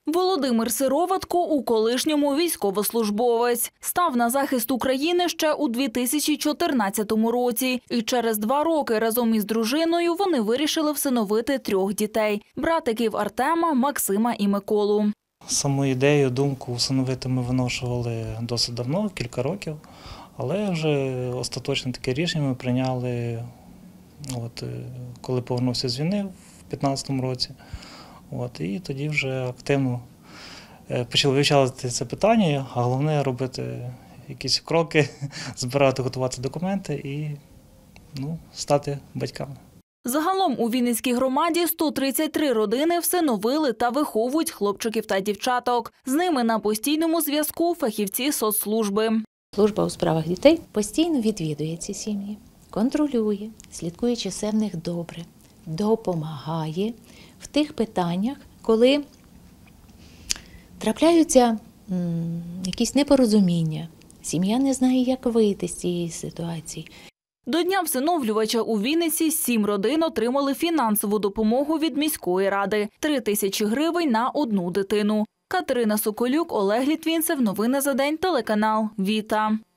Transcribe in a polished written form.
Володимир Сироватко у колишньому військовослужбовець. Став на захист України ще у 2014 році. І через 2 роки разом із дружиною вони вирішили всиновити 3 дітей – братиків Артема, Максима і Миколу. Саму ідею, думку усиновити ми виношували досить давно, кілька років. Але вже остаточне таке рішення ми прийняли, коли повернувся з війни в 2015 році. І тоді вже активно почали вивчати це питання, а головне робити якісь кроки, збирати, готувати документи і стати батьками. Загалом у Вінницькій громаді 133 родини всиновили та виховують хлопчиків та дівчаток. З ними на постійному зв'язку фахівці соцслужби. Служба у справах дітей постійно відвідує ці сім'ї, контролює, слідкує, чи все в них добре, допомагає в тих питаннях, коли трапляються якісь непорозуміння, сім'я не знає, як вийти з цієї ситуації. До Дня всиновлювача у Вінниці 7 родин отримали фінансову допомогу від міської ради – 3 тисячі гривень на 1 дитину. Катерина Соколюк, Олег Літвінцев. Новини за день. Телеканал «Віта».